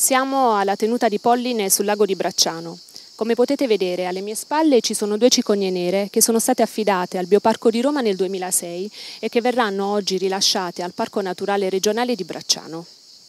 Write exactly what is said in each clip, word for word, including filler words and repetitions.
Siamo alla tenuta di polline sul lago di Bracciano. Come potete vedere alle mie spalle ci sono due cicogne nere che sono state affidate al Bioparco di Roma nel duemilasei e che verranno oggi rilasciate al Parco Naturale Regionale di Bracciano.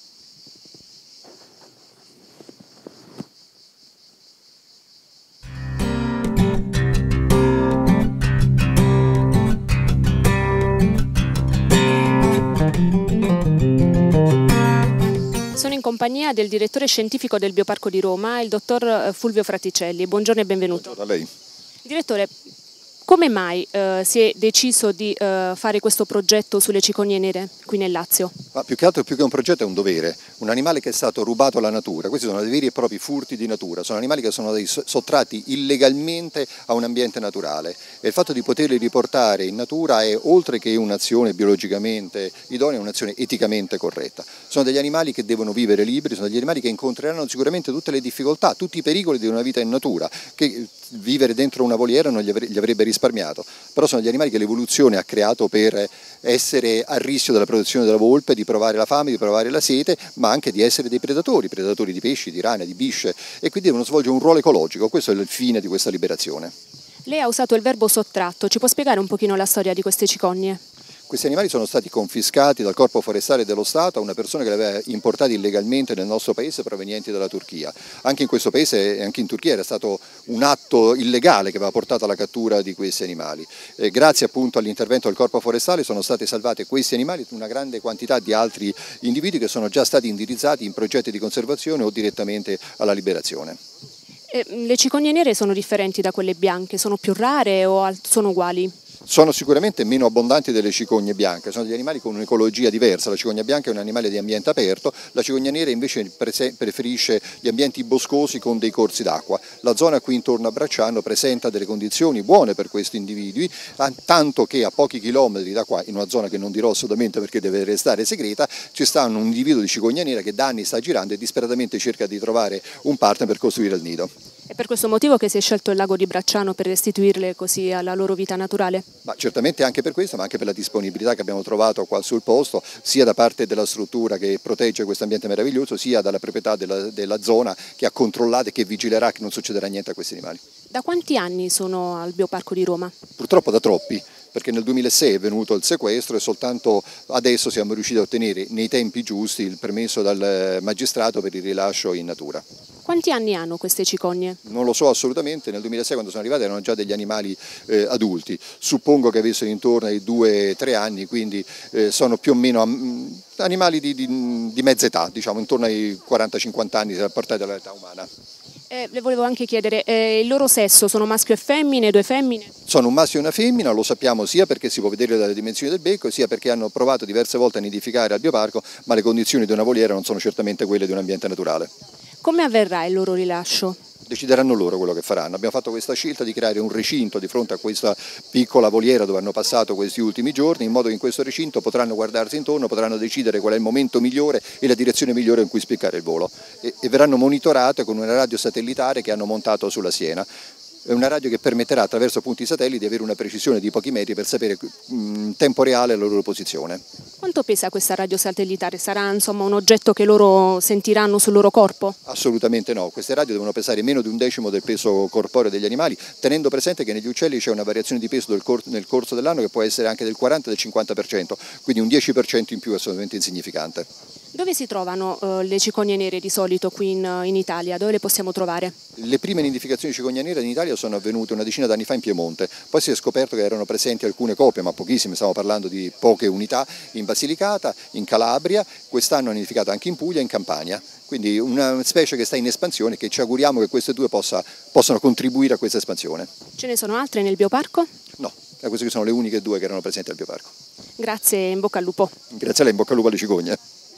Sono in compagnia del direttore scientifico del Bioparco di Roma, il dottor Fulvio Fraticelli. Buongiorno e benvenuto. Buongiorno a lei. Direttore, come mai eh, si è deciso di eh, fare questo progetto sulle cicogne nere qui nel Lazio? Ma più che altro, più che un progetto, è un dovere. Un animale che è stato rubato alla natura. Questi sono dei veri e propri furti di natura. Sono animali che sono sottratti illegalmente a un ambiente naturale. E il fatto di poterli riportare in natura è, oltre che un'azione biologicamente idonea, un'azione eticamente corretta. Sono degli animali che devono vivere liberi, sono degli animali che incontreranno sicuramente tutte le difficoltà, tutti i pericoli di una vita in natura, che vivere dentro una voliera non gli avrebbe risparmiato. Però sono gli animali che l'evoluzione ha creato per essere a rischio della protezione della volpe, di provare la fame, di provare la sete, ma anche di essere dei predatori, predatori di pesci, di rane, di bisce, e quindi devono svolgere un ruolo ecologico. Questo è il fine di questa liberazione. Lei ha usato il verbo sottratto, ci può spiegare un pochino la storia di queste cicogne? Questi animali sono stati confiscati dal Corpo Forestale dello Stato a una persona che li aveva importati illegalmente nel nostro paese provenienti dalla Turchia. Anche in questo paese e anche in Turchia era stato un atto illegale che aveva portato alla cattura di questi animali. E grazie appunto all'intervento del Corpo Forestale sono state salvate questi animali e una grande quantità di altri individui che sono già stati indirizzati in progetti di conservazione o direttamente alla liberazione. Eh, le cicogne nere sono differenti da quelle bianche, sono più rare o sono uguali? Sono sicuramente meno abbondanti delle cicogne bianche, sono degli animali con un'ecologia diversa. La cicogna bianca è un animale di ambiente aperto, la cicogna nera invece preferisce gli ambienti boscosi con dei corsi d'acqua. La zona qui intorno a Bracciano presenta delle condizioni buone per questi individui, tanto che a pochi chilometri da qua, in una zona che non dirò assolutamente perché deve restare segreta, ci sta un individuo di cicogna nera che da anni sta girando e disperatamente cerca di trovare un partner per costruire il nido. È per questo motivo che si è scelto il lago di Bracciano, per restituirle così alla loro vita naturale? Ma certamente anche per questo, ma anche per la disponibilità che abbiamo trovato qua sul posto, sia da parte della struttura che protegge questo ambiente meraviglioso, sia dalla proprietà della, della zona che ha controllato e che vigilerà che non succederà niente a questi animali. Da quanti anni sono al Bioparco di Roma? Purtroppo da troppi, perché nel duemilasei è venuto il sequestro e soltanto adesso siamo riusciti a ottenere nei tempi giusti il permesso dal magistrato per il rilascio in natura. Quanti anni hanno queste cicogne? Non lo so assolutamente, nel duemilasei quando sono arrivati erano già degli animali eh, adulti, suppongo che avessero intorno ai due tre anni, quindi eh, sono più o meno um, animali di, di, di mezza età, diciamo intorno ai quaranta cinquanta anni portati all'età umana. Eh, le volevo anche chiedere, eh, il loro sesso sono maschio e femmine, due femmine? Sono un maschio e una femmina, lo sappiamo sia perché si può vedere dalle dimensioni del becco, sia perché hanno provato diverse volte a nidificare al bioparco, ma le condizioni di una voliera non sono certamente quelle di un ambiente naturale. Come avverrà il loro rilascio? Decideranno loro quello che faranno. Abbiamo fatto questa scelta di creare un recinto di fronte a questa piccola voliera dove hanno passato questi ultimi giorni, in modo che in questo recinto potranno guardarsi intorno, potranno decidere qual è il momento migliore e la direzione migliore in cui spiccare il volo e, e verranno monitorate con una radio satellitare che hanno montato sulla Siena. È una radio che permetterà attraverso punti satelliti di avere una precisione di pochi metri per sapere in tempo reale la loro posizione. Quanto pesa questa radio satellitare? Sarà insomma un oggetto che loro sentiranno sul loro corpo? Assolutamente no, queste radio devono pesare meno di un decimo del peso corporeo degli animali, tenendo presente che negli uccelli c'è una variazione di peso del cor- nel corso dell'anno che può essere anche del quaranta del cinquanta per cento, quindi un dieci per cento in più è assolutamente insignificante. Dove si trovano uh, le cicogne nere di solito qui in, in Italia? Dove le possiamo trovare? Le prime nidificazioni di cicogna nera in Italia sono avvenute una decina d'anni fa in Piemonte, poi si è scoperto che erano presenti alcune coppie, ma pochissime, stiamo parlando di poche unità, in Basilicata, in Calabria, quest'anno hanno nidificato anche in Puglia e in Campania, quindi una specie che sta in espansione e che ci auguriamo che queste due possa, possano contribuire a questa espansione. Ce ne sono altre nel bioparco? No, queste sono le uniche due che erano presenti al bioparco. Grazie, in bocca al lupo. Grazie a lei, in bocca al lupo alle cicogne.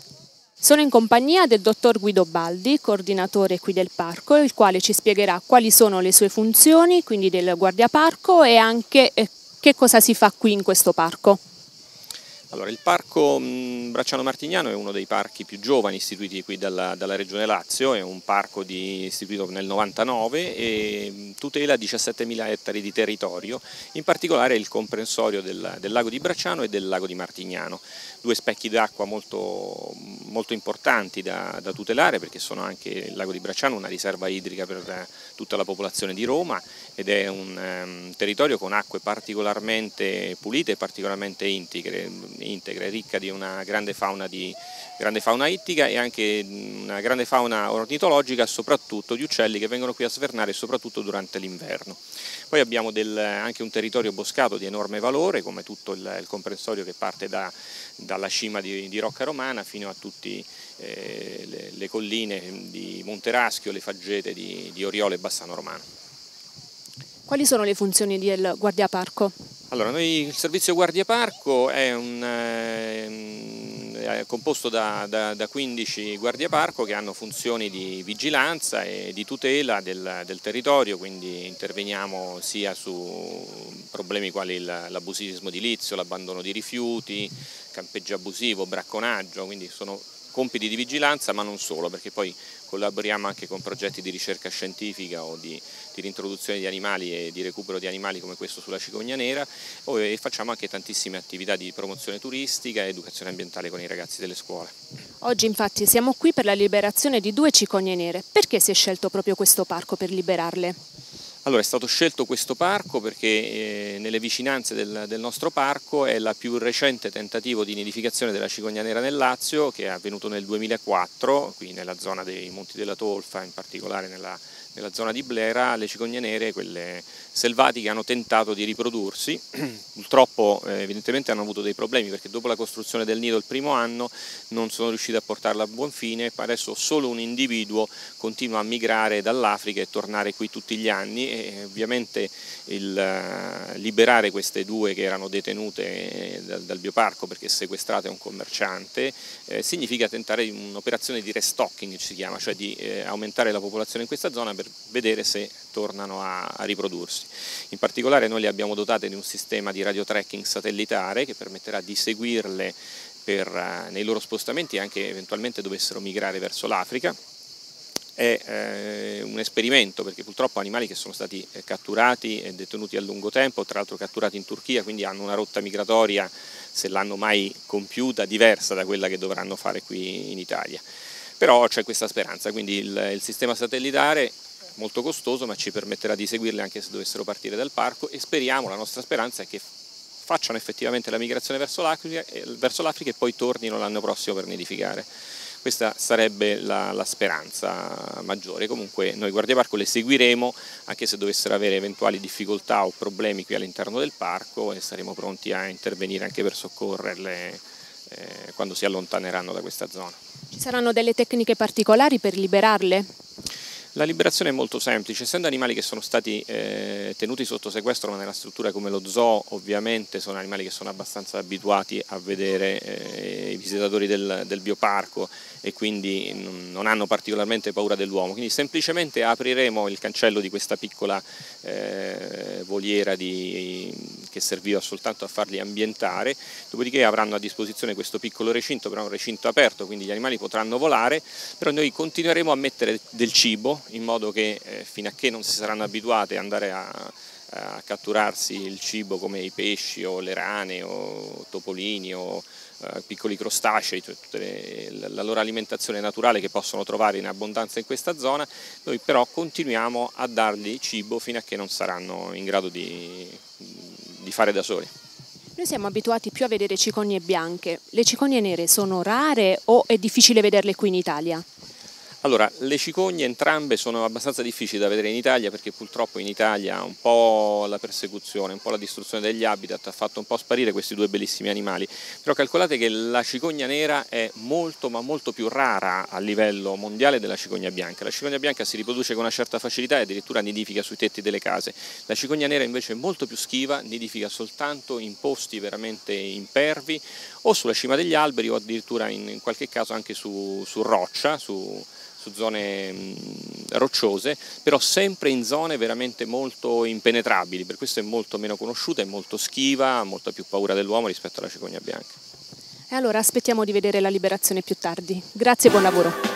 Sono in compagnia del dottor Guido Baldi, coordinatore qui del parco, il quale ci spiegherà quali sono le sue funzioni, quindi del guardiaparco, e anche eh, che cosa si fa qui in questo parco. Allora, il parco mh, Bracciano Martignano è uno dei parchi più giovani istituiti qui dalla, dalla Regione Lazio, è un parco di, istituito nel novantanove e tutela diciassettemila ettari di territorio, in particolare il comprensorio del, del lago di Bracciano e del lago di Martignano, due specchi d'acqua molto, molto importanti da, da tutelare, perché sono anche il lago di Bracciano una riserva idrica per tutta la popolazione di Roma ed è un um, territorio con acque particolarmente pulite e particolarmente integre, integre, ricca di una grande fauna, di, grande fauna ittica e anche una grande fauna ornitologica, soprattutto di uccelli che vengono qui a svernare soprattutto durante l'inverno. Poi abbiamo del, anche un territorio boscato di enorme valore, come tutto il, il comprensorio che parte da, dalla cima di, di Rocca Romana fino a tutte eh, le, le colline di Monteraschio, le faggete di, di Oriolo e Bassano Romano. Quali sono le funzioni del guardiaparco? Allora, noi, il servizio guardiaparco è, un, eh, è composto da, da, da quindici guardiaparco che hanno funzioni di vigilanza e di tutela del, del territorio, quindi interveniamo sia su problemi quali l'abusivismo edilizio, l'abbandono di rifiuti, campeggio abusivo, bracconaggio, quindi sono compiti di vigilanza, ma non solo, perché poi collaboriamo anche con progetti di ricerca scientifica o di, di reintroduzione di animali e di recupero di animali come questo sulla cicogna nera, e facciamo anche tantissime attività di promozione turistica e educazione ambientale con i ragazzi delle scuole. Oggi infatti siamo qui per la liberazione di due cicogne nere. Perché si è scelto proprio questo parco per liberarle? Allora, è stato scelto questo parco perché eh, nelle vicinanze del, del nostro parco è la più recente tentativo di nidificazione della cicogna nera nel Lazio, che è avvenuto nel duemilaquattro, qui nella zona dei Monti della Tolfa, in particolare nella, nella zona di Blera. Le cicogne nere, quelle selvatiche, hanno tentato di riprodursi, purtroppo eh, evidentemente hanno avuto dei problemi, perché dopo la costruzione del nido il primo anno non sono riusciti a portarla a buon fine. Adesso solo un individuo continua a migrare dall'Africa e tornare qui tutti gli anni, e ovviamente il uh, liberare queste due che erano detenute dal, dal bioparco perché sequestrate a un commerciante eh, significa tentare un'operazione di restocking, si chiama, cioè di eh, aumentare la popolazione in questa zona per vedere se tornano a, a riprodursi. In particolare noi le abbiamo dotate di un sistema di radiotracking satellitare che permetterà di seguirle per, uh, nei loro spostamenti, anche eventualmente dovessero migrare verso l'Africa. È eh, un esperimento, perché purtroppo animali che sono stati eh, catturati e detenuti a lungo tempo, tra l'altro catturati in Turchia, quindi hanno una rotta migratoria, se l'hanno mai compiuta, diversa da quella che dovranno fare qui in Italia. Però c'è questa speranza, quindi il, il sistema satellitare è molto costoso, ma ci permetterà di seguirle anche se dovessero partire dal parco, e speriamo, la nostra speranza è che facciano effettivamente la migrazione verso l'Africa e poi tornino l'anno prossimo per nidificare. Questa sarebbe la, la speranza maggiore. Comunque noi guardiaparco le seguiremo, anche se dovessero avere eventuali difficoltà o problemi qui all'interno del parco, e saremo pronti a intervenire anche per soccorrerle eh, quando si allontaneranno da questa zona. Ci saranno delle tecniche particolari per liberarle? La liberazione è molto semplice, essendo animali che sono stati eh, tenuti sotto sequestro ma nella struttura come lo zoo, ovviamente sono animali che sono abbastanza abituati a vedere eh, i visitatori del, del bioparco, e quindi non hanno particolarmente paura dell'uomo, quindi semplicemente apriremo il cancello di questa piccola eh, voliera di, che serviva soltanto a farli ambientare, dopodiché avranno a disposizione questo piccolo recinto, però è un recinto aperto, quindi gli animali potranno volare, però noi continueremo a mettere del cibo, in modo che eh, fino a che non si saranno abituate ad andare a, a catturarsi il cibo come i pesci o le rane o topolini o eh, piccoli crostacei, cioè tutta le, la loro alimentazione naturale che possono trovare in abbondanza in questa zona, noi però continuiamo a dargli cibo fino a che non saranno in grado di, di fare da soli. Noi siamo abituati più a vedere cicogne bianche, le cicogne nere sono rare o è difficile vederle qui in Italia? Allora, le cicogne entrambe sono abbastanza difficili da vedere in Italia, perché purtroppo in Italia un po' la persecuzione, un po' la distruzione degli habitat ha fatto un po' sparire questi due bellissimi animali, però calcolate che la cicogna nera è molto ma molto più rara a livello mondiale della cicogna bianca. La cicogna bianca si riproduce con una certa facilità e addirittura nidifica sui tetti delle case, la cicogna nera invece è molto più schiva, nidifica soltanto in posti veramente impervi o sulla cima degli alberi o addirittura in, in qualche caso anche su, su roccia, su su zone mh, rocciose, però sempre in zone veramente molto impenetrabili, per questo è molto meno conosciuta, è molto schiva, ha molta più paura dell'uomo rispetto alla cicogna bianca. E allora aspettiamo di vedere la liberazione più tardi. Grazie e buon lavoro.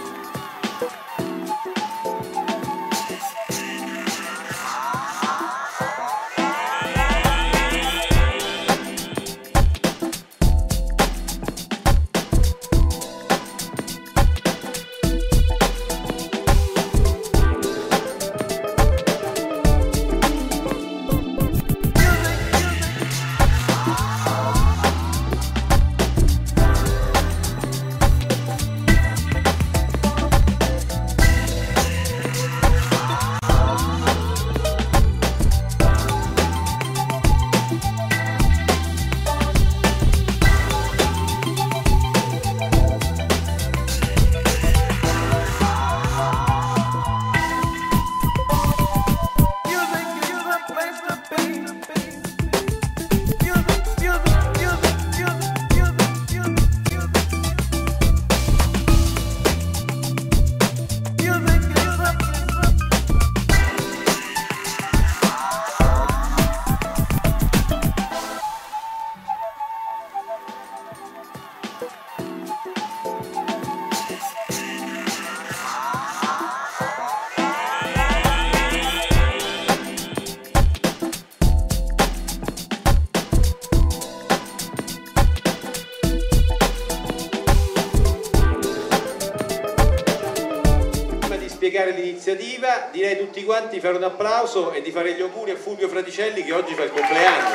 Spiegare l'iniziativa, direi tutti quanti di fare un applauso e di fare gli auguri a Fulvio Fraticelli che oggi fa il compleanno.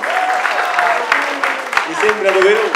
Mi sembra doveroso.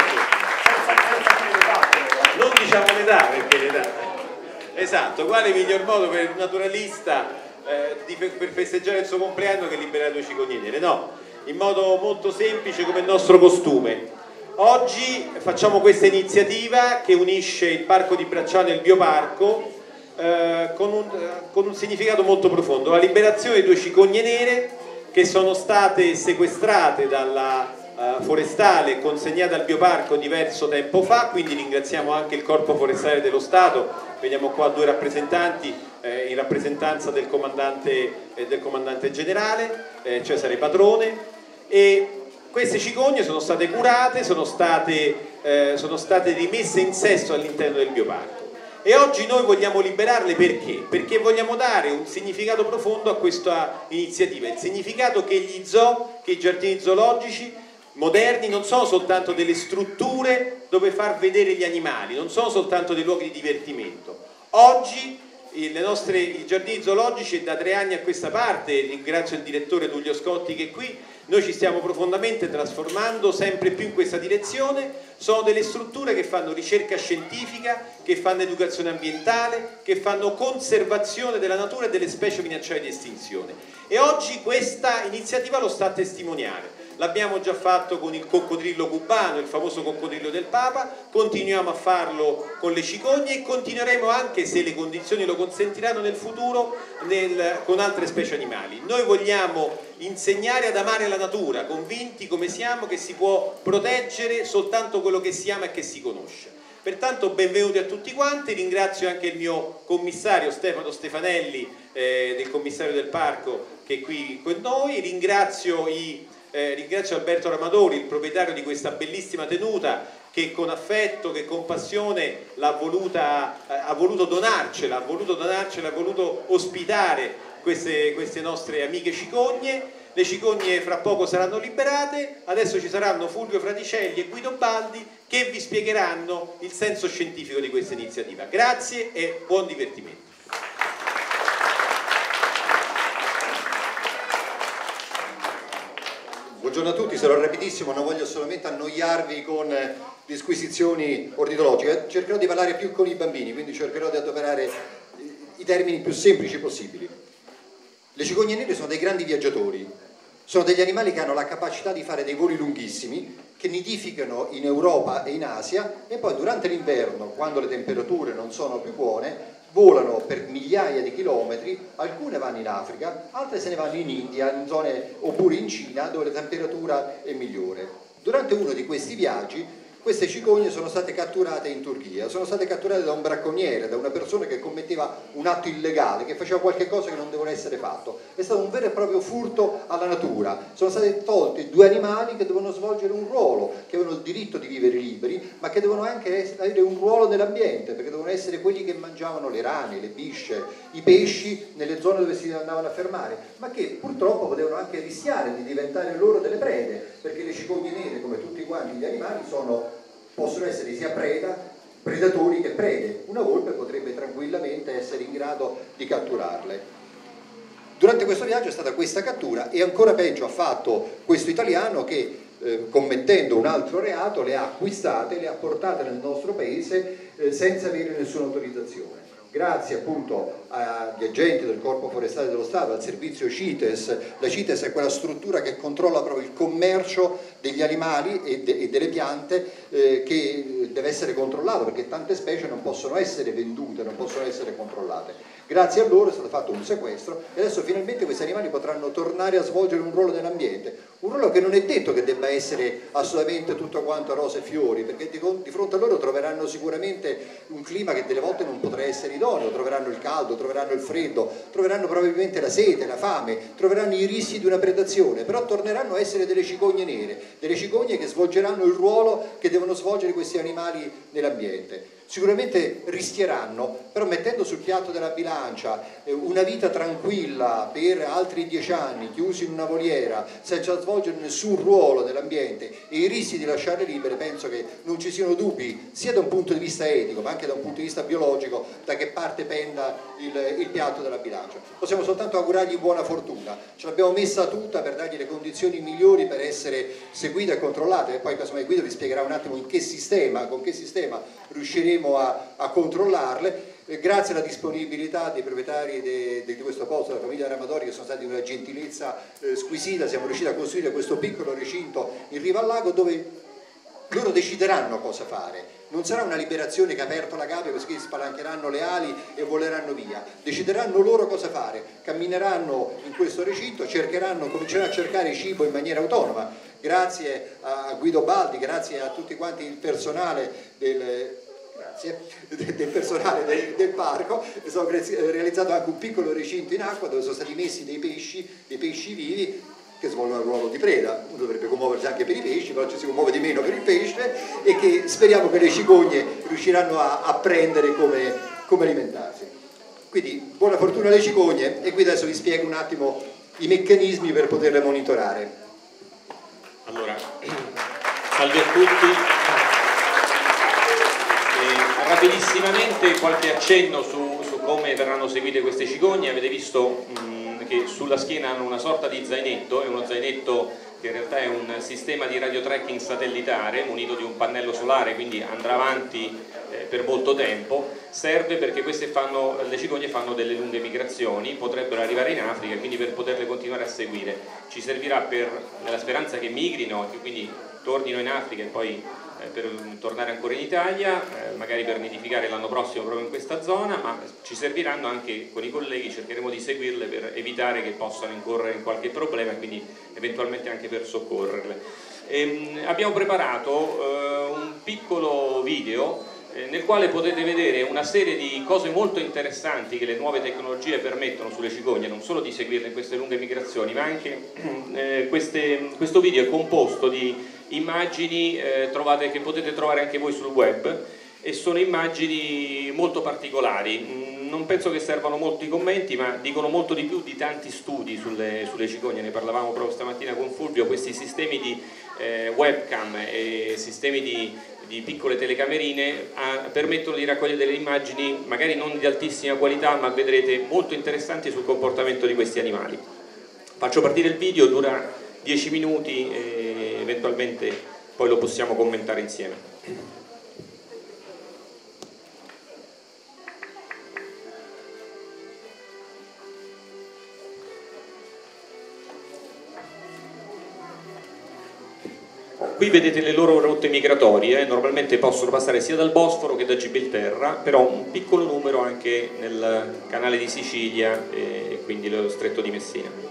Non diciamo l'età, perché l'età. Esatto, quale miglior modo per un naturalista eh, di, per festeggiare il suo compleanno che liberare due cicogne nere? No, in modo molto semplice come il nostro costume. Oggi facciamo questa iniziativa che unisce il Parco di Bracciano e il Bioparco Eh, con, un, eh, con un significato molto profondo, la liberazione di due cicogne nere che sono state sequestrate dalla eh, forestale e consegnate al Bioparco diverso tempo fa, quindi ringraziamo anche il Corpo Forestale dello Stato, vediamo qua due rappresentanti eh, in rappresentanza del comandante, eh, del comandante generale, eh, Cesare Patrone, e queste cicogne sono state curate, sono state, eh, sono state rimesse in sesto all'interno del Bioparco. E oggi noi vogliamo liberarle perché? Perché vogliamo dare un significato profondo a questa iniziativa, il significato che gli zoo, che i giardini zoologici moderni non sono soltanto delle strutture dove far vedere gli animali, non sono soltanto dei luoghi di divertimento. Oggi le nostre, i giardini zoologici da tre anni a questa parte, ringrazio il direttore Tullio Scotti che è qui, noi ci stiamo profondamente trasformando sempre più in questa direzione, sono delle strutture che fanno ricerca scientifica, che fanno educazione ambientale, che fanno conservazione della natura e delle specie minacciate di estinzione. E oggi questa iniziativa lo sta a testimoniare. L'abbiamo già fatto con il coccodrillo cubano, il famoso coccodrillo del Papa, continuiamo a farlo con le cicogne e continueremo anche, se le condizioni lo consentiranno nel futuro, nel, con altre specie animali. Noi vogliamo insegnare ad amare la natura, convinti come siamo che si può proteggere soltanto quello che si ama e che si conosce. Pertanto benvenuti a tutti quanti, ringrazio anche il mio commissario Stefano Stefanelli eh, del commissario del parco che è qui con noi, ringrazio i Eh, ringrazio Alberto Ramadori, il proprietario di questa bellissima tenuta che con affetto, che con passione l'ha voluta, eh, ha voluto donarcela, ha voluto donarcela, ha voluto ospitare queste, queste nostre amiche cicogne. Le cicogne fra poco saranno liberate, adesso ci saranno Fulvio Fraticelli e Guido Baldi che vi spiegheranno il senso scientifico di questa iniziativa. Grazie e buon divertimento. Buongiorno a tutti, sarò rapidissimo, non voglio solamente annoiarvi con disquisizioni ornitologiche, cercherò di parlare più con i bambini, quindi cercherò di adoperare i termini più semplici possibili. Le cicogne nere sono dei grandi viaggiatori, sono degli animali che hanno la capacità di fare dei voli lunghissimi, che nidificano in Europa e in Asia e poi durante l'inverno, quando le temperature non sono più buone, volano per migliaia di chilometri, alcune vanno in Africa, altre se ne vanno in India, in zone, oppure in Cina dove la temperatura è migliore. Durante uno di questi viaggi Queste cicogne sono state catturate in Turchia, sono state catturate da un bracconiere, da una persona che commetteva un atto illegale, che faceva qualche cosa che non doveva essere fatto. È stato un vero e proprio furto alla natura. Sono stati tolti due animali che devono svolgere un ruolo, che avevano il diritto di vivere liberi, ma che devono anche avere un ruolo nell'ambiente, perché devono essere quelli che mangiavano le rane, le bisce, i pesci nelle zone dove si andavano a fermare, ma che purtroppo potevano anche rischiare di diventare loro delle prede, perché le cicogne nere, come tutti quanti gli animali, sono possono essere sia preda, predatori che prede. Una volpe potrebbe tranquillamente essere in grado di catturarle. Durante questo viaggio è stata questa cattura e ancora peggio ha fatto questo italiano che eh, commettendo un altro reato le ha acquistate, le ha portate nel nostro paese eh, senza avere nessuna autorizzazione. Grazie appunto agli agenti del Corpo Forestale dello Stato, al servizio CITES. La CITES è quella struttura che controlla proprio il commercio degli animali e, de e delle piante eh, che deve essere controllato, perché tante specie non possono essere vendute, non possono essere controllate. Grazie a loro è stato fatto un sequestro e adesso finalmente questi animali potranno tornare a svolgere un ruolo nell'ambiente, un ruolo che non è detto che debba essere assolutamente tutto quanto rose e fiori, perché di, di fronte a loro troveranno sicuramente un clima che delle volte non potrà essere idoneo, troveranno il caldo, troveranno il freddo, troveranno probabilmente la sete, la fame, troveranno i rischi di una predazione, però torneranno a essere delle cicogne nere, delle cicogne che svolgeranno il ruolo che devono svolgere questi animali nell'ambiente. Sicuramente rischieranno, però mettendo sul piatto della bilancia una vita tranquilla per altri dieci anni, chiusi in una voliera, senza svolgere nessun ruolo nell'ambiente e i rischi di lasciarle libere, penso che non ci siano dubbi, sia da un punto di vista etico, ma anche da un punto di vista biologico, da che parte penda il, il piatto della bilancia. Possiamo soltanto augurargli buona fortuna, ce l'abbiamo messa tutta per dargli le condizioni migliori per essere seguite e controllate, e poi casomai Guido vi spiegherà un attimo in che sistema, con che sistema riusciremo A, a controllarle. Eh, grazie alla disponibilità dei proprietari de, de, di questo posto, della famiglia Ramadori, che sono stati di una gentilezza eh, squisita, siamo riusciti a costruire questo piccolo recinto in riva al lago dove loro decideranno cosa fare. Non sarà una liberazione che ha aperto la gabbia così spalancheranno le ali e voleranno via, decideranno loro cosa fare, cammineranno in questo recinto, cercheranno, cominceranno a cercare cibo in maniera autonoma, grazie a Guido Baldi, grazie a tutti quanti il personale del Grazie. del personale del, del parco. È stato realizzato anche un piccolo recinto in acqua dove sono stati messi dei pesci, dei pesci vivi che svolgono il ruolo di preda. Uno dovrebbe commuoversi anche per i pesci, però ci si commuove di meno per il pesce, e che speriamo che le cicogne riusciranno a, a prendere come, come alimentarsi. Quindi buona fortuna alle cicogne, e qui adesso vi spiego un attimo i meccanismi per poterle monitorare. Allora, salve a tutti. Rapidissimamente qualche accenno su, su come verranno seguite queste cicogne. Avete visto mh, che sulla schiena hanno una sorta di zainetto, è uno zainetto che in realtà è un sistema di radio tracking satellitare munito di un pannello solare, quindi andrà avanti eh, per molto tempo. Serve perché queste fanno, le cicogne fanno delle lunghe migrazioni, potrebbero arrivare in Africa, quindi per poterle continuare a seguire ci servirà, per, nella speranza che migrino e che quindi tornino in Africa e poi per tornare ancora in Italia, eh, magari per nidificare l'anno prossimo proprio in questa zona, ma ci serviranno anche con i colleghi, cercheremo di seguirle per evitare che possano incorrere in qualche problema e quindi eventualmente anche per soccorrerle. Ehm, abbiamo preparato eh, un piccolo video eh, nel quale potete vedere una serie di cose molto interessanti che le nuove tecnologie permettono sulle cicogne, non solo di seguirle in queste lunghe migrazioni, ma anche eh, queste, questo video è composto di immagini eh, trovate, che potete trovare anche voi sul web, e sono immagini molto particolari. Non penso che servano molti commenti, ma dicono molto di più di tanti studi sulle, sulle cicogne. Ne parlavamo proprio stamattina con Fulvio. Questi sistemi di eh, webcam e sistemi di, di piccole telecamerine a, permettono di raccogliere delle immagini magari non di altissima qualità, ma vedrete molto interessanti sul comportamento di questi animali. Faccio partire il video, dura dieci minuti e eventualmente poi lo possiamo commentare insieme. Qui vedete le loro rotte migratorie, normalmente possono passare sia dal Bosforo che da Gibilterra, però un piccolo numero anche nel canale di Sicilia e quindi lo stretto di Messina.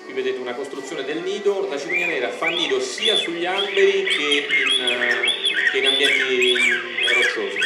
Qui vedete una costruzione del nido, la cicogna nera fa nido sia sugli alberi che in, che in ambienti rocciosi.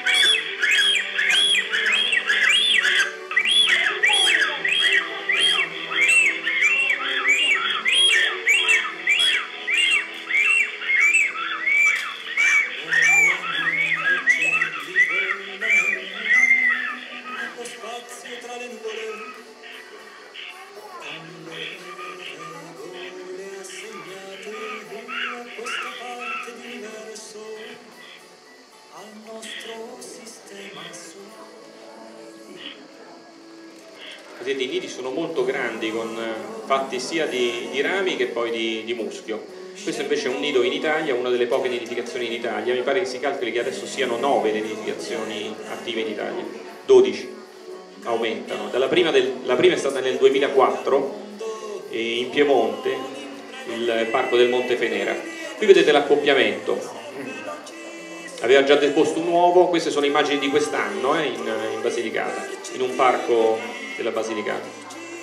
Vedete, i nidi sono molto grandi, con, fatti sia di, di rami che poi di, di muschio. Questo invece è un nido in Italia, una delle poche nidificazioni in Italia. Mi pare che si calcoli che adesso siano nove le nidificazioni attive in Italia, dodici aumentano. Dalla prima del, la prima è stata nel duemilaquattro in Piemonte, il parco del Monte Fenera. Qui vedete l'accoppiamento. Aveva già deposto un uovo, queste sono immagini di quest'anno eh, in, in Basilicata, in un parco della Basilicata.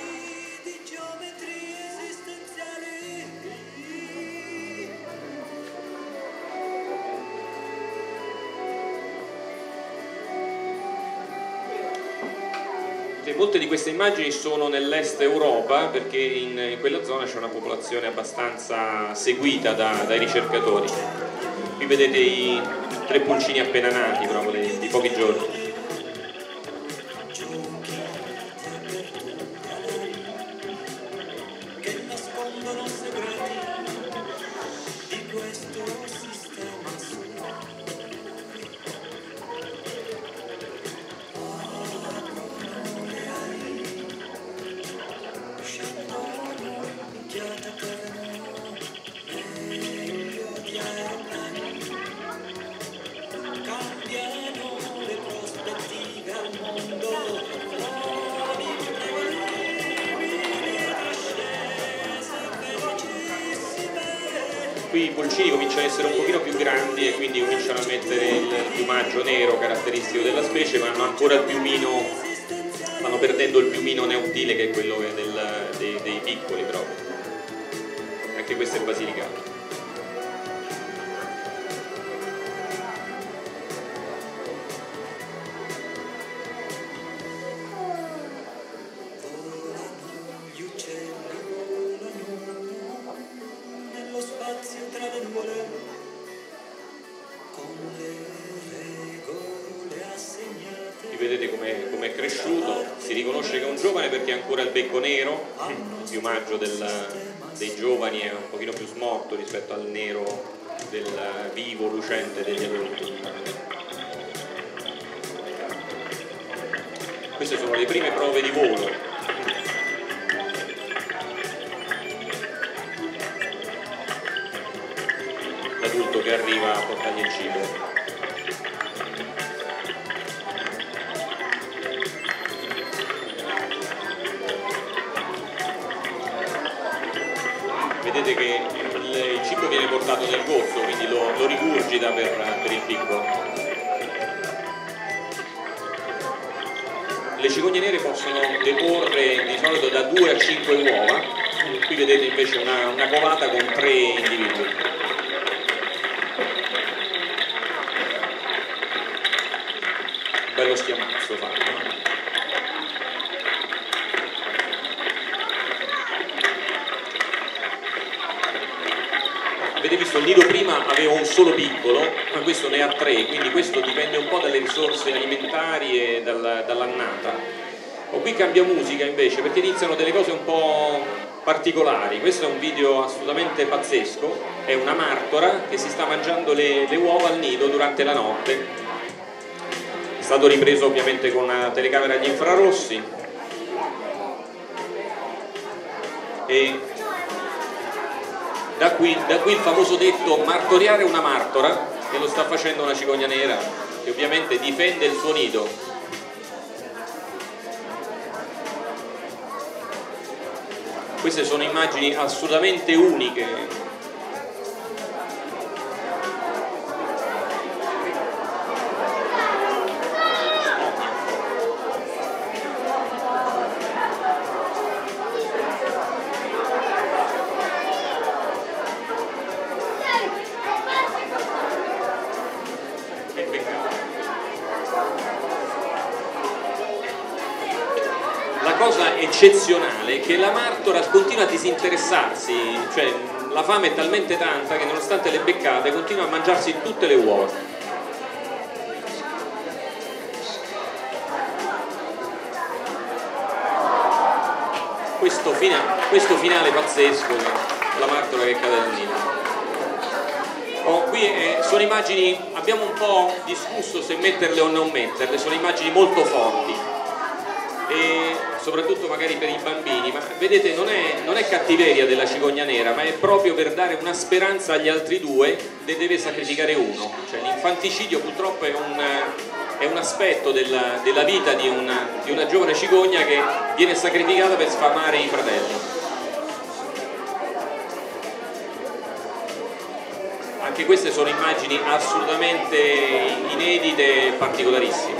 Molte di queste immagini sono nell'est Europa perché in, in quella zona c'è una popolazione abbastanza seguita da, dai ricercatori. Qui vedete i tre pulcini appena nati, proprio di, di pochi giorni. Qui i pulcini cominciano ad essere un pochino più grandi e quindi cominciano a mettere il piumaggio nero caratteristico della specie, ma hanno ancora il piumino, stanno perdendo il piumino neottile che è quello del, dei, dei piccoli proprio. Anche questo è il basilicato. Vedete com'è com è cresciuto, si riconosce che è un giovane perché ha ancora il becco nero, il piumaggio del, dei giovani è un pochino più smorto rispetto al nero del vivo, lucente degli adulti. Queste sono le prime prove di volo. L'adulto che arriva a portargli il cibo. Vedete che il, il cibo viene portato nel gozzo, quindi lo, lo rigurgita per, per il piccolo. Le cigogne nere possono deporre di solito da due a cinque uova, qui vedete invece una, una covata con tre individui. Un bello schiamazzo fatto, no? Avete visto il nido prima aveva un solo piccolo, ma questo ne ha tre, quindi questo dipende un po' dalle risorse alimentari e dal, dall'annata. O qui cambia musica invece perché iniziano delle cose un po' particolari. Questo è un video assolutamente pazzesco, è una martora che si sta mangiando le, le uova al nido durante la notte. È stato ripreso ovviamente con una telecamera agli infrarossi. E Da qui, da qui il famoso detto martoriare una martora, che lo sta facendo una cicogna nera, che ovviamente difende il suo nido. Queste sono immagini assolutamente uniche. eccezionale che la Martora continua a disinteressarsi, cioè la fame è talmente tanta che nonostante le beccate continua a mangiarsi tutte le uova. Questo, fina, questo finale pazzesco, la Martora che cade nel Nilo. Oh, qui eh, sono immagini, abbiamo un po' discusso se metterle o non metterle, sono immagini molto forti e soprattutto magari per i bambini, ma vedete non è, non è cattiveria della cicogna nera, ma è proprio per dare una speranza agli altri due, ne deve sacrificare uno, cioè l'infanticidio purtroppo è un, è un aspetto della, della vita di una, di una giovane cicogna che viene sacrificata per sfamare i fratelli. Anche queste sono immagini assolutamente inedite e particolarissime.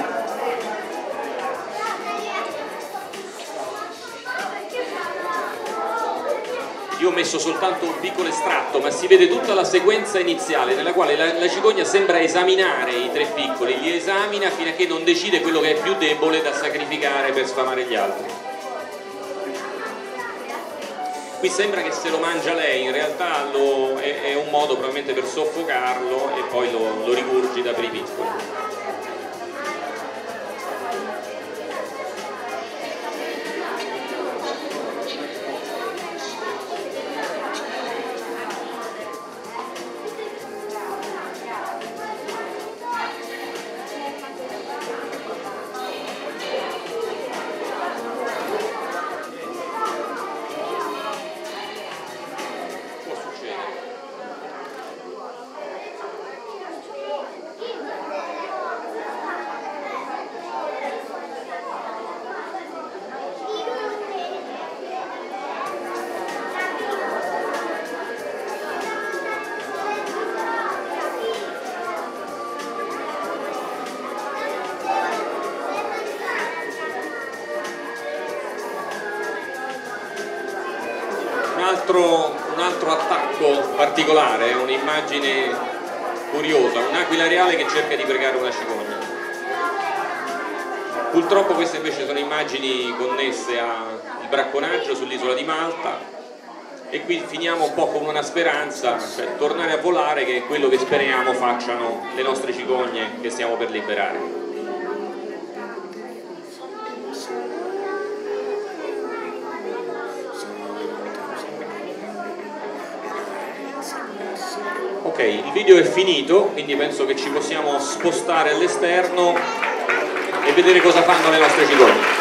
Io ho messo soltanto un piccolo estratto, ma si vede tutta la sequenza iniziale nella quale la, la cicogna sembra esaminare i tre piccoli, li esamina fino a che non decide quello che è più debole da sacrificare per sfamare gli altri. Qui sembra che se lo mangia lei, in realtà lo, è, è un modo probabilmente per soffocarlo e poi lo, lo rigurgita per i piccoli. Un altro attacco particolare, è un'immagine curiosa, un'aquila reale che cerca di pregare una cicogna. Purtroppo queste invece sono immagini connesse al bracconaggio sull'isola di Malta e qui finiamo un po' con una speranza, cioè tornare a volare, che è quello che speriamo facciano le nostre cicogne che stiamo per liberare. Ok, il video è finito, quindi penso che ci possiamo spostare all'esterno e vedere cosa fanno le nostre cicogne.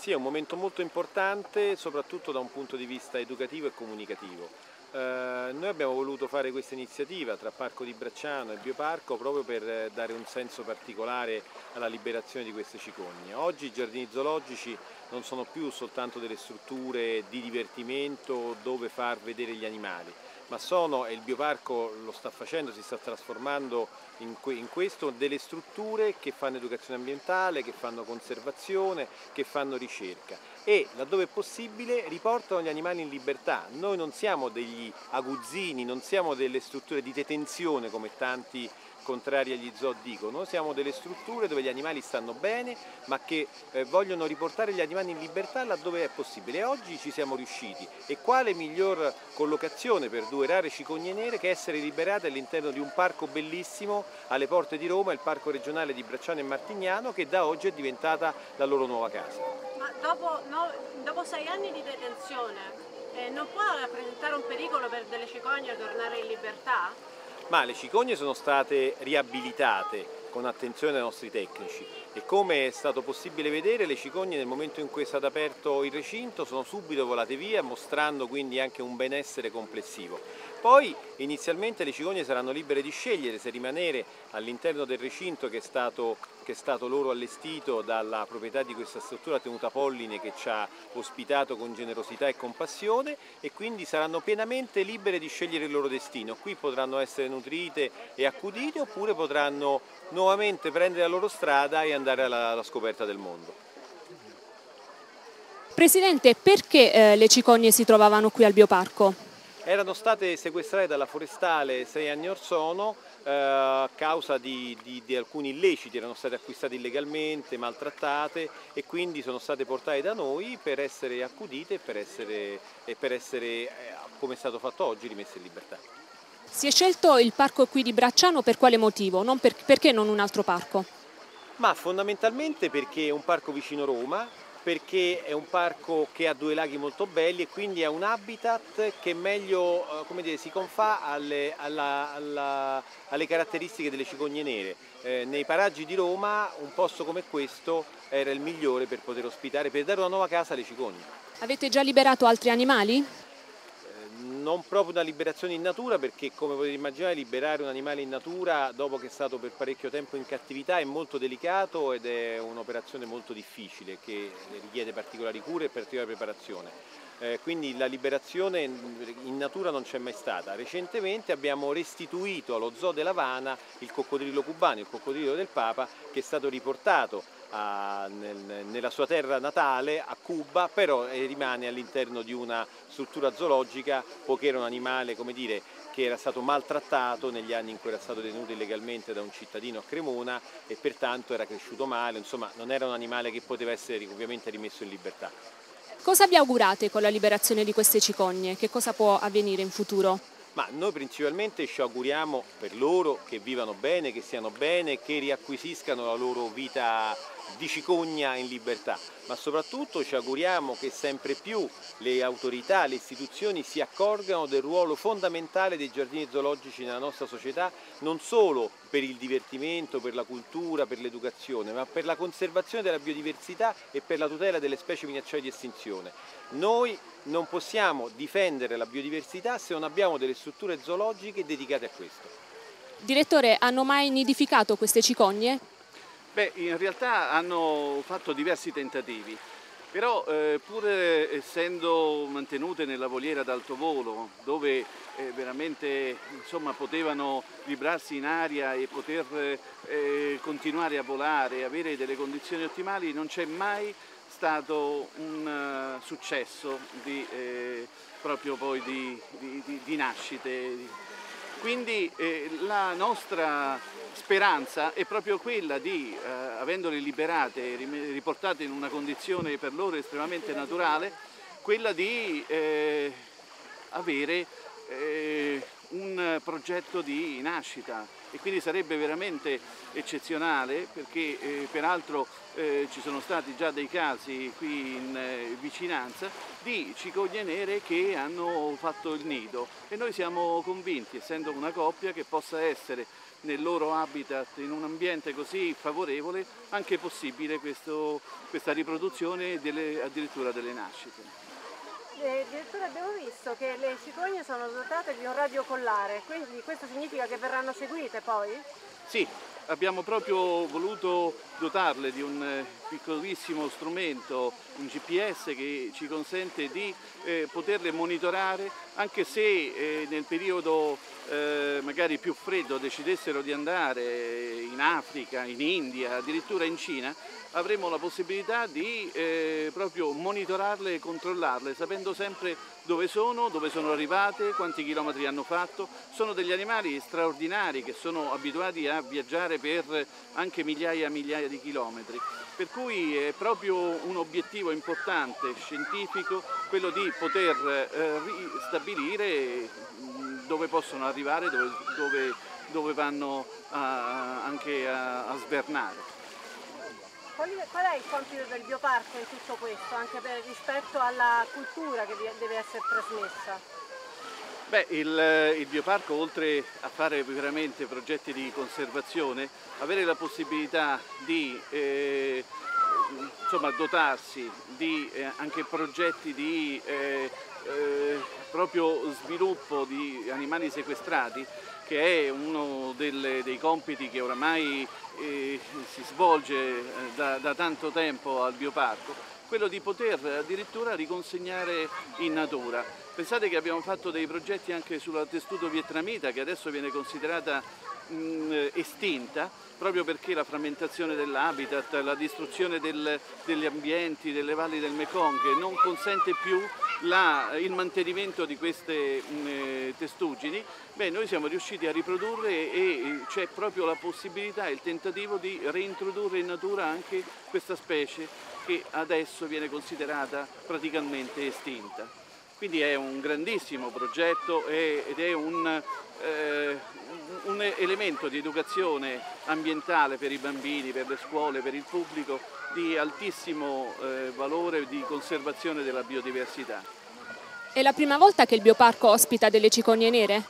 Sì, è un momento molto importante, soprattutto da un punto di vista educativo e comunicativo. Eh, noi abbiamo voluto fare questa iniziativa tra Parco di Bracciano e Bioparco proprio per dare un senso particolare alla liberazione di queste cicogne. Oggi i giardini zoologici non sono più soltanto delle strutture di divertimento dove far vedere gli animali, ma sono, e il Bioparco lo sta facendo, si sta trasformando in, que, in questo, delle strutture che fanno educazione ambientale, che fanno conservazione, che fanno ricerca e, laddove è possibile, riportano gli animali in libertà. Noi non siamo degli aguzzini, non siamo delle strutture di detenzione come tanti contrari agli zoo dicono, siamo delle strutture dove gli animali stanno bene ma che eh, vogliono riportare gli animali in libertà laddove è possibile e oggi ci siamo riusciti. E quale miglior collocazione per due rare cicogne nere che essere liberate all'interno di un parco bellissimo alle porte di Roma, il parco regionale di Bracciano e Martignano, che da oggi è diventata la loro nuova casa. Ma dopo, no, dopo sei anni di detenzione eh, non può rappresentare un pericolo per delle cicogne tornare in libertà? Ma le cicogne sono state riabilitate con attenzione ai nostri tecnici e come è stato possibile vedere le cicogne nel momento in cui è stato aperto il recinto sono subito volate via, mostrando quindi anche un benessere complessivo. Poi inizialmente le cicogne saranno libere di scegliere se rimanere all'interno del recinto che è stato, che è stato loro allestito dalla proprietà di questa struttura tenuta Polline, che ci ha ospitato con generosità e compassione, e quindi saranno pienamente libere di scegliere il loro destino. Qui potranno essere nutrite e accudite oppure potranno nuovamente prendere la loro strada e andare alla, alla scoperta del mondo. Presidente, perché eh, le cicogne si trovavano qui al Bioparco? Erano state sequestrate dalla forestale sei anni or sono eh, a causa di, di, di alcuni illeciti, erano state acquistate illegalmente, maltrattate e quindi sono state portate da noi per essere accudite e per essere, e per essere eh, come è stato fatto oggi, rimesse in libertà. Si è scelto il parco qui di Bracciano per quale motivo? Non per, perché non un altro parco? Ma fondamentalmente perché è un parco vicino Roma, perché è un parco che ha due laghi molto belli e quindi è un habitat che meglio eh, come dire, si confà alle, alla, alla, alle caratteristiche delle cicogne nere. Eh, nei paraggi di Roma un posto come questo era il migliore per poter ospitare, per dare una nuova casa alle cicogne. Avete già liberato altri animali? Non proprio una liberazione in natura, perché come potete immaginare liberare un animale in natura dopo che è stato per parecchio tempo in cattività è molto delicato ed è un'operazione molto difficile che richiede particolari cure e particolare preparazione. Eh, quindi la liberazione in natura non c'è mai stata. Recentemente abbiamo restituito allo Zoo della Havana il coccodrillo cubano, il coccodrillo del Papa, che è stato riportato a, nel, nella sua terra natale, a Cuba, però rimane all'interno di una struttura zoologica, poiché era un animale, come dire, che era stato maltrattato negli anni in cui era stato detenuto illegalmente da un cittadino a Cremona e pertanto era cresciuto male, insomma non era un animale che poteva essere ovviamente rimesso in libertà. Cosa vi augurate con la liberazione di queste cicogne? Che cosa può avvenire in futuro? Ma noi principalmente ci auguriamo per loro che vivano bene, che stiano bene, che riacquisiscano la loro vita di cicogna in libertà, ma soprattutto ci auguriamo che sempre più le autorità, le istituzioni si accorgano del ruolo fondamentale dei giardini zoologici nella nostra società, non solo per il divertimento, per la cultura, per l'educazione, ma per la conservazione della biodiversità e per la tutela delle specie minacciate di estinzione. Noi non possiamo difendere la biodiversità se non abbiamo delle strutture zoologiche dedicate a questo. Direttore, hanno mai nidificato queste cicogne? Beh, in realtà hanno fatto diversi tentativi, però eh, pur essendo mantenute nella voliera ad alto volo, dove eh, veramente insomma, potevano librarsi in aria e poter eh, continuare a volare e avere delle condizioni ottimali, non c'è mai stato un uh, successo di, eh, proprio poi di, di, di, di nascite. Quindi eh, la nostra speranza è proprio quella di, eh, avendole liberate e riportate in una condizione per loro estremamente naturale, quella di eh, avere eh, un progetto di nascita e quindi sarebbe veramente eccezionale perché eh, peraltro eh, ci sono stati già dei casi qui in eh, vicinanza di cicogne nere che hanno fatto il nido e noi siamo convinti, essendo una coppia, che possa essere nel loro habitat, in un ambiente così favorevole, anche possibile questo, questa riproduzione delle, addirittura delle nascite. Eh, direttore, abbiamo visto che le cicogne sono dotate di un radiocollare, quindi questo significa che verranno seguite poi? Sì, abbiamo proprio voluto dotarle di un piccolissimo strumento, un G P S che ci consente di eh, poterle monitorare anche se eh, nel periodo eh, magari più freddo decidessero di andare in Africa, in India, addirittura in Cina, avremo la possibilità di eh, proprio monitorarle e controllarle, sapendo sempre dove sono, dove sono arrivate, quanti chilometri hanno fatto. Sono degli animali straordinari che sono abituati a viaggiare per anche migliaia e migliaia di chilometri, per cui è proprio un obiettivo importante scientifico quello di poter eh, stabilire dove possono arrivare, dove, dove, dove vanno a, anche a, a svernare. Qual è il compito del bioparco in tutto questo, anche per, rispetto alla cultura che deve essere trasmessa? Beh, il, il bioparco, oltre a fare veramente progetti di conservazione, avere la possibilità di eh, insomma, dotarsi di eh, anche progetti di eh, eh, proprio sviluppo di animali sequestrati, che è uno delle, dei compiti che oramai eh, si svolge eh, da, da tanto tempo al bioparco, quello di poter addirittura riconsegnare in natura. Pensate che abbiamo fatto dei progetti anche sul tessuto vietnamita, che adesso viene considerata mh, estinta, proprio perché la frammentazione dell'habitat, la distruzione del, degli ambienti, delle valli del Mekong non consente più la, il mantenimento di queste mh, testuggini. Beh, noi siamo riusciti a riprodurre e c'è proprio la possibilità, il tentativo di reintrodurre in natura anche questa specie che adesso viene considerata praticamente estinta. Quindi è un grandissimo progetto ed è un, eh, un elemento di educazione ambientale per i bambini, per le scuole, per il pubblico di altissimo eh, valore di conservazione della biodiversità. È la prima volta che il bioparco ospita delle cicogne nere?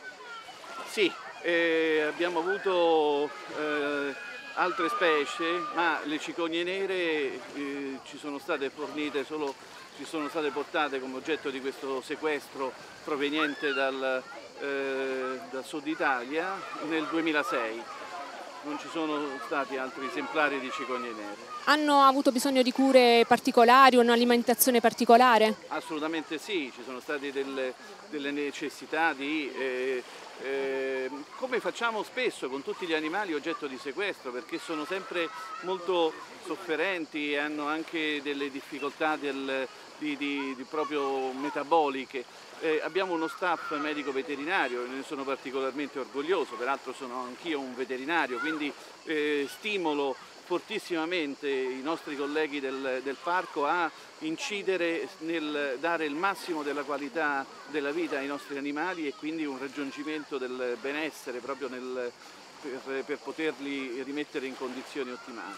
Sì, eh, abbiamo avuto eh, altre specie, ma le cicogne nere eh, ci sono state fornite solo, ci sono state portate come oggetto di questo sequestro proveniente dal, eh, dal sud Italia nel duemilasei. Non ci sono stati altri esemplari di cicogne nere. Hanno avuto bisogno di cure particolari o un'alimentazione particolare? Assolutamente sì, ci sono state delle, delle necessità di, eh, eh, come facciamo spesso con tutti gli animali oggetto di sequestro, perché sono sempre molto sofferenti e hanno anche delle difficoltà del, di, di, di proprio metaboliche. Eh, abbiamo uno staff medico veterinario, ne sono particolarmente orgoglioso, peraltro sono anch'io un veterinario, quindi eh, stimolo fortissimamente i nostri colleghi del, del parco a incidere nel dare il massimo della qualità della vita ai nostri animali e quindi un raggiungimento del benessere proprio nel, per, per poterli rimettere in condizioni ottimali.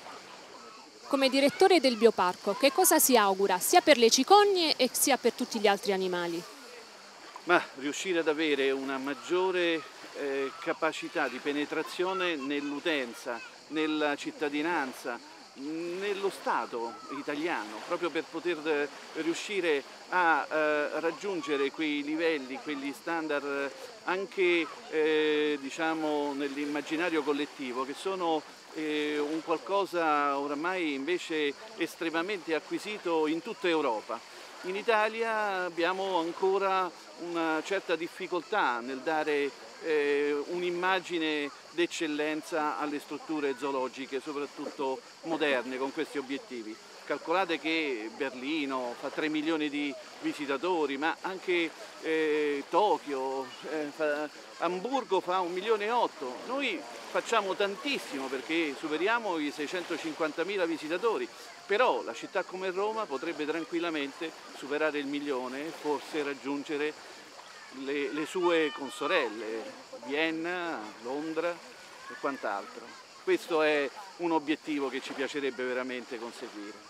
Come direttore del bioparco, che cosa si augura sia per le cicogne e sia per tutti gli altri animali? Ma riuscire ad avere una maggiore eh, capacità di penetrazione nell'utenza, nella cittadinanza, nello Stato italiano, proprio per poter riuscire a eh, raggiungere quei livelli, quegli standard anche eh, diciamo nell'immaginario collettivo, che sono eh, un qualcosa oramai invece estremamente acquisito in tutta Europa. In Italia abbiamo ancora una certa difficoltà nel dare eh, un'immagine d'eccellenza alle strutture zoologiche, soprattutto moderne, con questi obiettivi. Calcolate che Berlino fa tre milioni di visitatori, ma anche eh, Tokyo, eh, fa, Amburgo fa un milione e otto. Noi facciamo tantissimo perché superiamo i seicentocinquantamila visitatori, però la città come Roma potrebbe tranquillamente superare il milione e forse raggiungere le, le sue consorelle, Vienna, Londra e quant'altro. Questo è un obiettivo che ci piacerebbe veramente conseguire.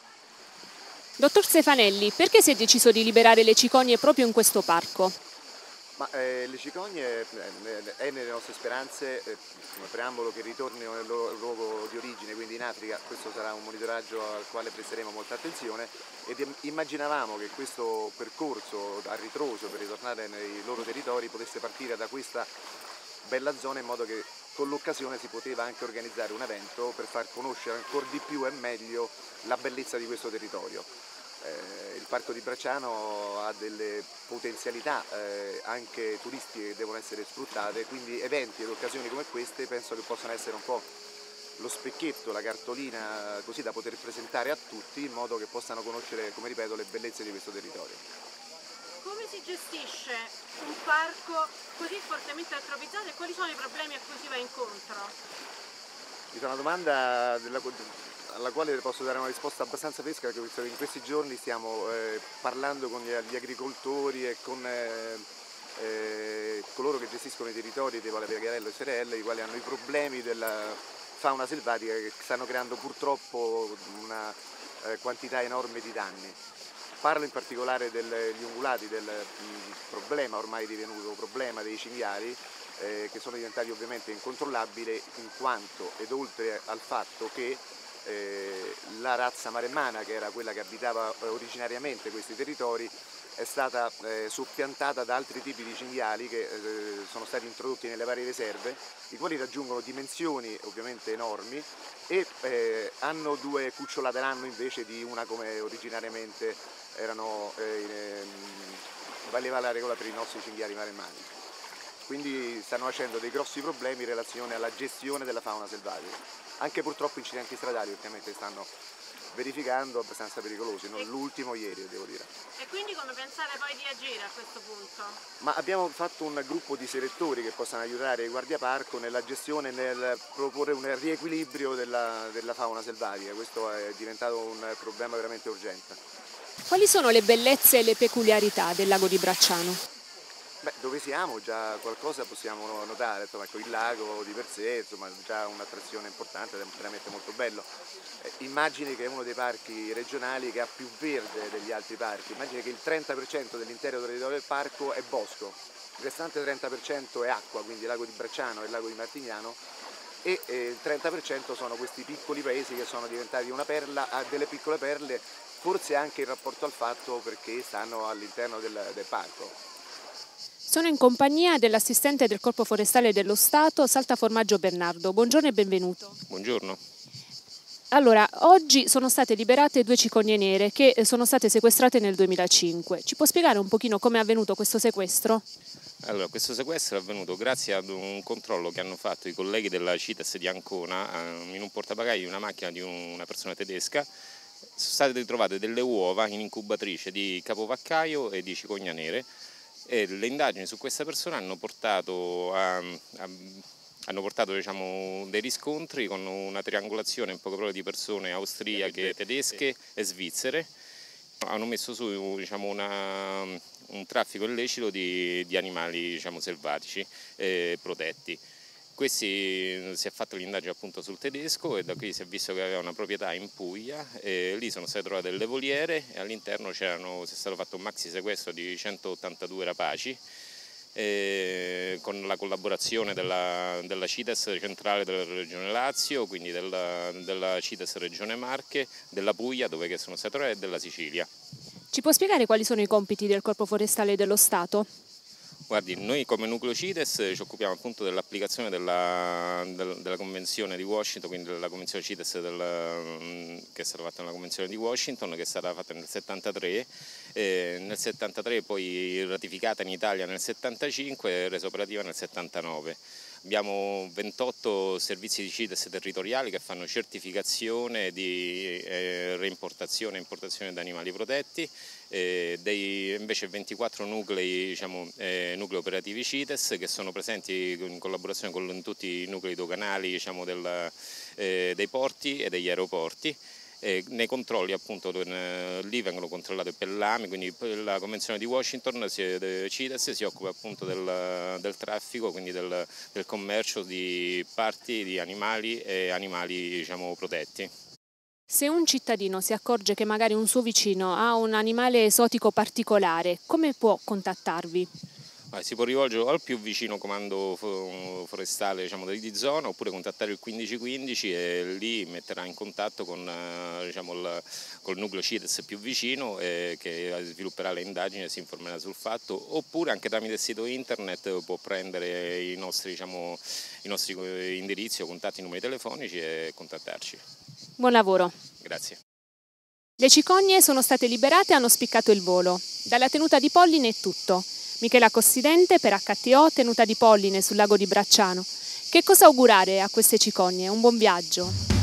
Dottor Stefanelli, perché si è deciso di liberare le cicogne proprio in questo parco? Ma eh, le cicogne eh, è nelle nostre speranze, eh, come preambolo, che ritornino nel loro luogo di origine, quindi in Africa. Questo sarà un monitoraggio al quale presteremo molta attenzione ed immaginavamo che questo percorso a ritroso per ritornare nei loro territori potesse partire da questa bella zona, in modo che con l'occasione si poteva anche organizzare un evento per far conoscere ancora di più e meglio la bellezza di questo territorio. Eh, il Parco di Bracciano ha delle potenzialità eh, anche turistiche che devono essere sfruttate, quindi eventi ed occasioni come queste penso che possano essere un po' lo specchietto, la cartolina, così da poter presentare a tutti, in modo che possano conoscere, come ripeto, le bellezze di questo territorio. Come si gestisce un parco così fortemente antropizzato e quali sono i problemi a cui si va incontro? Questa è una domanda della, alla quale posso dare una risposta abbastanza fresca, perché in questi giorni stiamo eh, parlando con gli, gli agricoltori e con eh, eh, coloro che gestiscono i territori dei Valle Piagarello e Serelle, i quali hanno i problemi della fauna selvatica che stanno creando purtroppo una eh, quantità enorme di danni. Parlo in particolare degli ungulati, del mh, problema ormai divenuto problema dei cinghiali, eh, che sono diventati ovviamente incontrollabili, in quanto, ed oltre al fatto che eh, la razza maremmana, che era quella che abitava eh, originariamente questi territori, è stata eh, soppiantata da altri tipi di cinghiali che eh, sono stati introdotti nelle varie riserve, i quali raggiungono dimensioni ovviamente enormi e eh, hanno due cucciolate l'anno invece di una come originariamente erano, eh, valeva la regola per i nostri cinghiali maremmani. Quindi stanno facendo dei grossi problemi in relazione alla gestione della fauna selvatica. Anche purtroppo incidenti stradali ovviamente stanno verificando, abbastanza pericolosi, non l'ultimo ieri devo dire. E quindi come pensare poi di agire a questo punto? Ma abbiamo fatto un gruppo di selettori che possano aiutare i guardiaparco nella gestione, nel proporre un riequilibrio della, della fauna selvatica. Questo è diventato un problema veramente urgente. Quali sono le bellezze e le peculiarità del lago di Bracciano? Beh, dove siamo già qualcosa possiamo notare, insomma, ecco, il lago di per sé, insomma, già un'attrazione importante, è veramente molto bello. Eh, immagini che è uno dei parchi regionali che ha più verde degli altri parchi, immagini che il trenta per cento dell'intero territorio del parco è bosco, il restante trenta per cento è acqua, quindi il lago di Bracciano e il lago di Martignano, e eh, il trenta per cento sono questi piccoli paesi che sono diventati una perla, a delle piccole perle, forse anche in rapporto al fatto perché stanno all'interno del, del parco. Sono in compagnia dell'assistente del Corpo Forestale dello Stato, Saltaformaggio Bernardo. Buongiorno e benvenuto. Buongiorno. Allora, oggi sono state liberate due cicogne nere che sono state sequestrate nel duemilacinque. Ci può spiegare un pochino come è avvenuto questo sequestro? Allora, questo sequestro è avvenuto grazie ad un controllo che hanno fatto i colleghi della CITES di Ancona in un portabagagli di una macchina di una persona tedesca. Sono state ritrovate delle uova in incubatrice di capovaccaio e di cicogna nere. E le indagini su questa persona hanno portato, a, a, hanno portato diciamo, dei riscontri con una triangolazione in poche parole di persone austriache, tedesche e svizzere. Hanno messo su diciamo, una, un traffico illecito di, di animali diciamo, selvatici eh, protetti. Questi si è fatto l'indagine appunto sul tedesco e da qui si è visto che aveva una proprietà in Puglia, e lì sono state trovate delle voliere e all'interno si è stato fatto un maxi sequestro di centottantadue rapaci eh, con la collaborazione della, della CITES centrale della Regione Lazio, quindi della, della CITES Regione Marche, della Puglia dove che sono state trovate e della Sicilia. Ci può spiegare quali sono i compiti del Corpo Forestale dello Stato? Guardi, noi come Nucleo CITES ci occupiamo appunto dell'applicazione della, del, della Convenzione di Washington, quindi della Convenzione CITES del, che è stata fatta nella Convenzione di Washington, che è stata fatta nel settantatré, e nel settantatré poi ratificata in Italia nel settantacinque e resa operativa nel settantanove. Abbiamo ventotto servizi di CITES territoriali che fanno certificazione di eh, reimportazione e importazione di animali protetti, eh, dei, invece ventiquattro nuclei, diciamo, eh, nuclei operativi CITES che sono presenti in collaborazione con tutti i nuclei doganali diciamo, del, eh, dei porti e degli aeroporti. E nei controlli appunto lì vengono controllate pellami, quindi la Convenzione di Washington, CITES, si occupa appunto del, del traffico, quindi del, del commercio di parti di animali e animali, diciamo, protetti. Se un cittadino si accorge che magari un suo vicino ha un animale esotico particolare, come può contattarvi? Si può rivolgere al più vicino comando forestale, diciamo, di zona, oppure contattare il quindici quindici e lì metterà in contatto con, diciamo, il, col nucleo CITES più vicino e che svilupperà le indagini e si informerà sul fatto, oppure anche tramite il sito internet può prendere i nostri, diciamo, i nostri indirizzi o contatti, numeri telefonici e contattarci. Buon lavoro. Grazie. Le cicogne sono state liberate e hanno spiccato il volo. Dalla tenuta di Polline è tutto. Michela Cossidente per H T O, tenuta di Polline sul lago di Bracciano. Che cosa augurare a queste cicogne? Un buon viaggio.